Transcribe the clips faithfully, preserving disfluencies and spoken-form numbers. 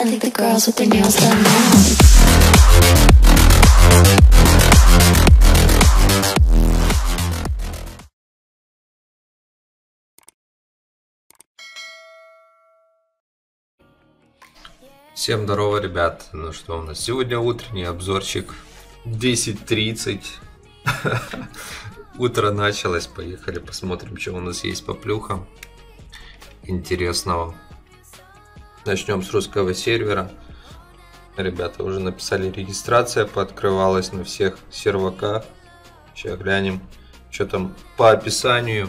I think the girls with their nails done now. Всем здорово, ребят. Ну что, у нас сегодня утренний обзорчик. Десять тридцать. Утро началось. Поехали посмотрим, что у нас есть по плюхам интересного. Начнем с русского сервера. Ребята уже написали, регистрация пооткрывалась на всех серваках. Сейчас глянем, что там по описанию,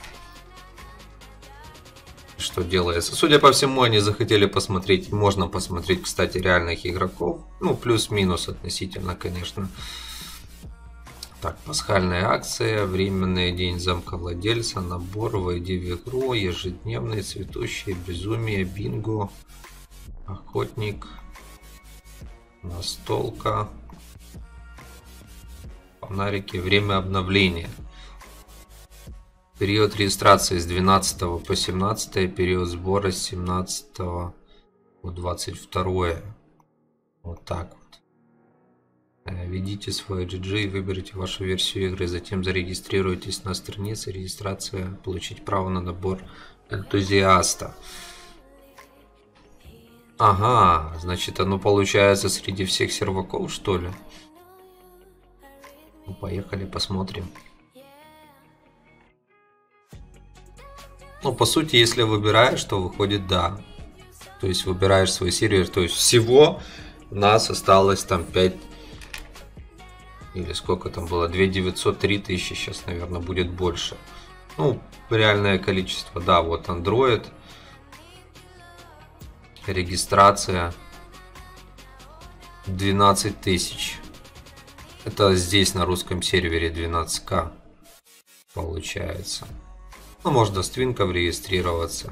что делается. Судя по всему, они захотели посмотреть, можно посмотреть, кстати, реальных игроков. Ну, плюс-минус относительно, конечно. Так, пасхальная акция, временный день замка владельца, набор, войди в игру, ежедневные, цветущие, безумие, бинго, охотник, настолка, фонарики, время обновления. Период регистрации с двенадцатого по семнадцатое, период сбора с семнадцатого по двадцать второе. Вот так вот. Введите свой джи джи и выберите вашу версию игры, затем зарегистрируйтесь на странице. Регистрация, получить право на набор энтузиаста. Ага, значит, оно получается среди всех серваков, что ли? Ну, поехали, посмотрим. Ну, по сути, если выбираешь, то выходит да. То есть выбираешь свой сервер. То есть всего у нас осталось там пять. Или сколько там было? две тысячи девятьсот, три тысячи. Сейчас, наверное, будет больше. Ну, реальное количество. Да, вот Android. Регистрация. двенадцать тысяч. Это здесь на русском сервере двенадцать ка. Получается. Ну, можно с твинком регистрироваться.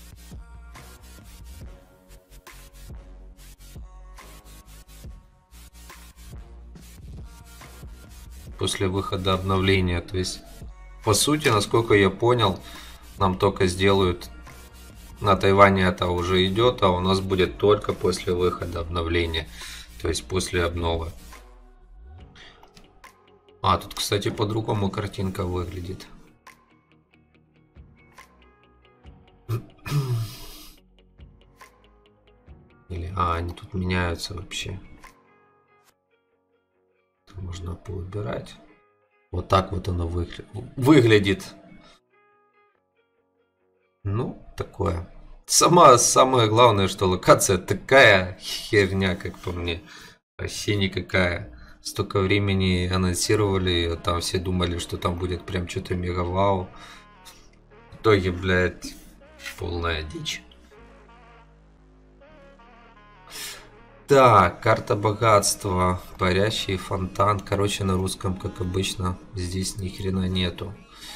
После выхода обновления. То есть, по сути, насколько я понял, нам только сделают... На Тайване это уже идет, а у нас будет только после выхода обновления. То есть, после обновы. А, тут, кстати, по-другому картинка выглядит. Или, а, они тут меняются вообще. Можно поубирать. Вот так вот оно выгля... выглядит. Ну, такое. Сама, самое главное, что локация такая херня, как по мне. Вообще никакая. Столько времени анонсировали, там все думали, что там будет прям что-то мега вау. В итоге, блядь, полная дичь. Так, карта богатства, парящий фонтан. Короче, на русском, как обычно, здесь ни хрена нету.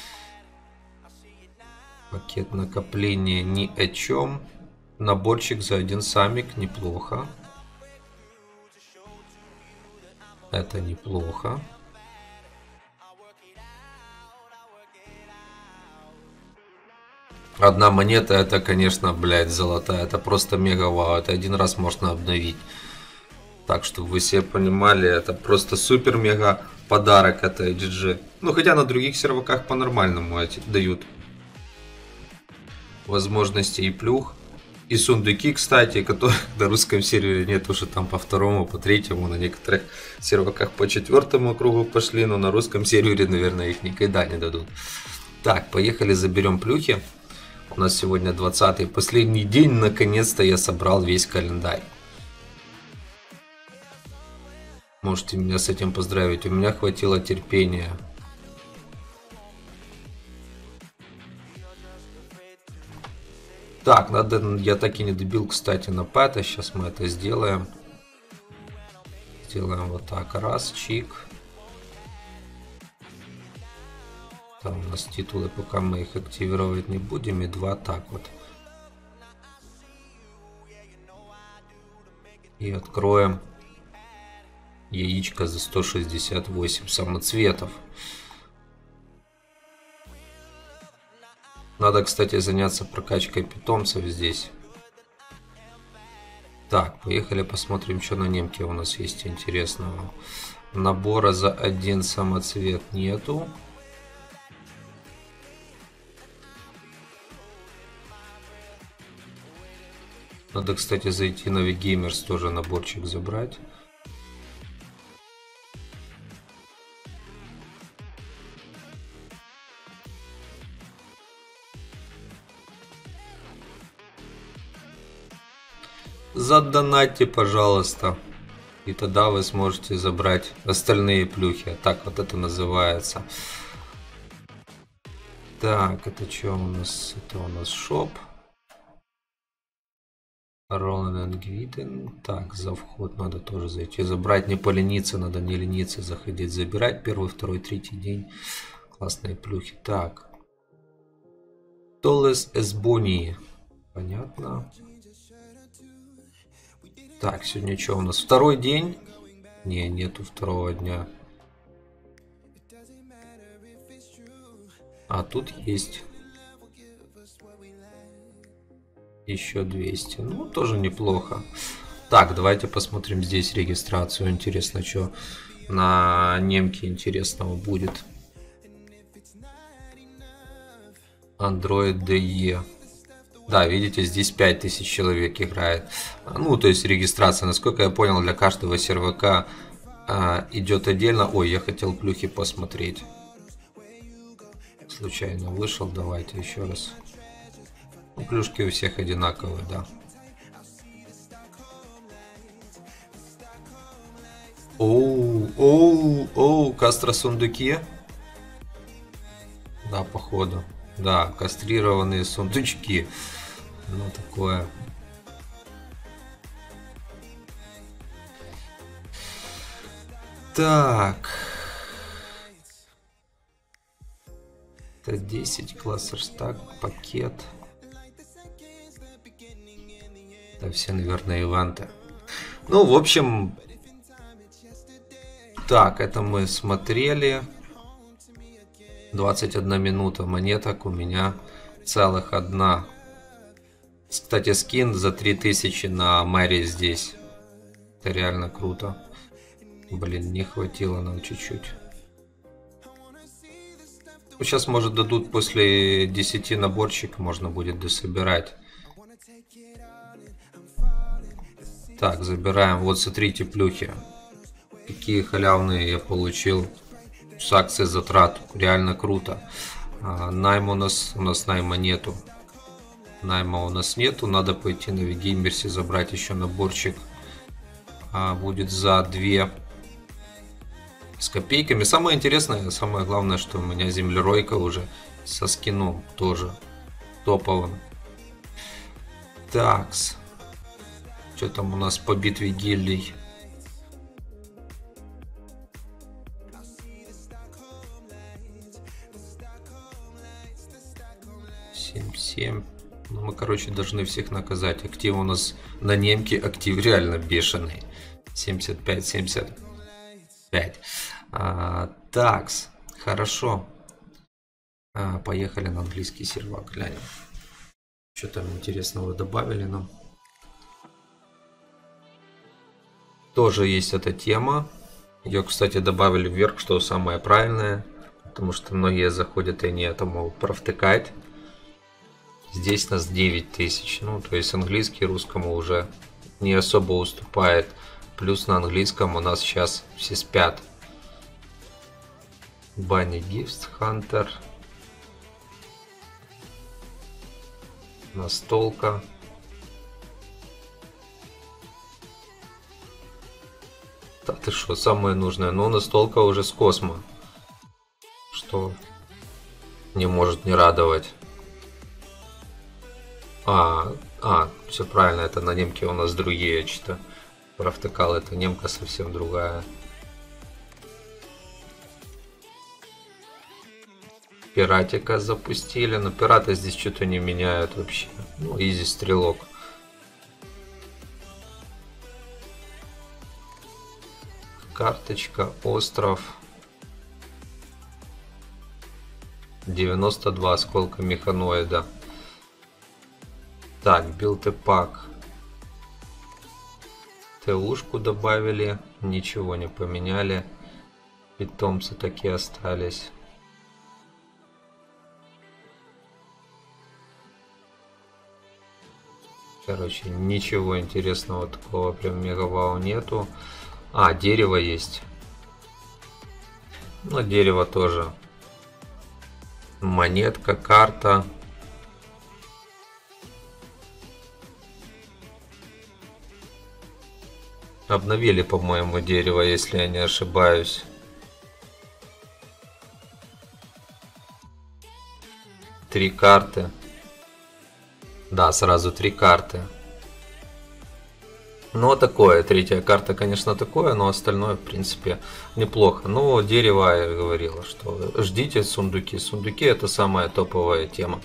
Пакет накопления ни о чем. Наборчик за один самик, неплохо. Это неплохо. Одна монета, это, конечно, блядь, золотая. Это просто мега вау. Это один раз можно обновить. Так, чтобы вы все понимали, это просто супер мега подарок от эй джи джи. Ну, хотя на других серваках по-нормальному дают возможности и плюх. И сундуки, кстати, которых на русском сервере нет уже там по второму, по третьему. На некоторых серваках по четвертому кругу пошли, но на русском сервере, наверное, их никогда не дадут. Так, поехали, заберем плюхи. У нас сегодня двадцатый, последний день, наконец-то я собрал весь календарь. Можете меня с этим поздравить, у меня хватило терпения. Так, надо, я так и не добил, кстати, на пэта, сейчас мы это сделаем. Сделаем вот так, раз, чик. Там у нас титулы, пока мы их активировать не будем, и два так вот. И откроем яичко за сто шестьдесят восемь самоцветов. Надо, кстати, заняться прокачкой питомцев здесь. Так, поехали посмотрим, что на немке у нас есть интересного. Набора за один самоцвет нету. Надо, кстати, зайти на Вигеймерс, тоже наборчик забрать. Задонатьте, пожалуйста. И тогда вы сможете забрать остальные плюхи. Так вот это называется. Так, это что у нас? Это у нас шоп. Роланд Гвиден. Так, за вход надо тоже зайти. Забрать, не полениться, надо не лениться, заходить, забирать. Первый, второй, третий день. Классные плюхи. Так. Толес Эсбони. Понятно. Так, сегодня что у нас? Второй день? Не, нету второго дня. А тут есть еще двести. Ну, тоже неплохо. Так, давайте посмотрим здесь регистрацию. Интересно, что на немке интересного будет. Android ди и. Да, видите, здесь пять тысяч человек играет. Ну, то есть регистрация, насколько я понял, для каждого сервака а, идет отдельно. Ой, я хотел плюхи посмотреть. Случайно вышел, давайте еще раз. Ну, плюшки у всех одинаковые, да. Оу, оу, оу, кастро сундуки. Да, походу. Да, кастрированные сундучки. Ну, такое. Так. Это десять классер стак, пакет. Это все, наверное, ивенты. Ну, в общем. Так, это мы смотрели. двадцать одна минута. Монеток у меня целых одна. Кстати, скин за три тысячи на Мэри здесь. Это реально круто. Блин, не хватило нам чуть-чуть. Сейчас, может, дадут после десяти наборчик, можно будет дособирать. Так, забираем. Вот, смотрите, плюхи. Какие халявные я получил с акцией затрат. Реально круто. А, найм у нас, у нас найма нету. Найма у нас нету. Надо пойти на Вигеймерсе забрать еще наборчик. А, будет за две с копейками. Самое интересное, самое главное, что у меня землеройка уже со скином тоже топовым. Такс. Что там у нас по битве гильдий? семь семь. Ну, мы, короче, должны всех наказать. Актив у нас на немке, актив реально бешеный. семьдесят пять семьдесят пять. А, такс. Хорошо. А, поехали на английский сервак. Глянем. Что там интересного добавили нам. Тоже есть эта тема. Ее, кстати, добавили вверх, что самое правильное. Потому что многие заходят и не это могут провтыкать. Здесь нас девять тысяч. Ну, то есть английский русскому уже не особо уступает. Плюс на английском у нас сейчас все спят. Банни Гифт, Хантер. Настолка. Да ты что, самое нужное. Но настолка уже с космо. Что не может не радовать. А, а, все правильно, это на немке у нас другие, что провтыкал, это немка совсем другая. Пиратика запустили, но пираты здесь что-то не меняют вообще. Ну, изи стрелок. Карточка, остров. девяносто два осколка механоида. Так, билд и пак. ТУшку добавили, ничего не поменяли. Питомцы такие остались. Короче, ничего интересного такого прям мега-вау нету. А, дерево есть. Ну, дерево тоже. Монетка, карта. Обновили, по-моему, дерево, если я не ошибаюсь. Три карты. Да, сразу три карты. Но такое, третья карта, конечно, такое, но остальное, в принципе, неплохо. Но дерево, я говорила, что ждите сундуки. Сундуки — это самая топовая тема.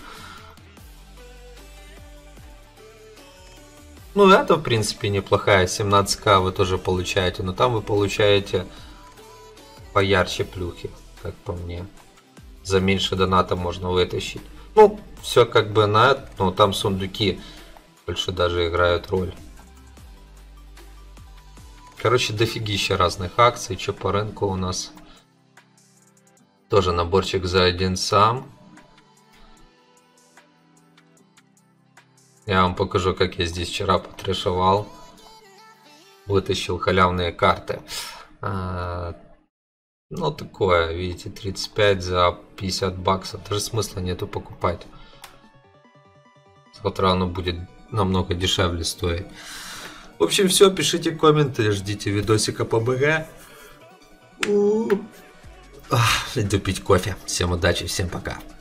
Ну, это, в принципе, неплохая. семнадцать ка вы тоже получаете, но там вы получаете поярче плюхи, как по мне. За меньше доната можно вытащить. Ну, все как бы на это, но там сундуки больше даже играют роль. Короче, дофигища разных акций. Что по рынку у нас? Тоже наборчик за один сам. Я вам покажу, как я здесь вчера потрешевал. Вытащил халявные карты. А, ну, такое, видите, тридцать пять за пятьдесят баксов. Даже смысла нету покупать. Завтра оно будет намного дешевле стоить. В общем, все, пишите комменты, ждите видосика по БГ. Иду пить кофе. Всем удачи, всем пока.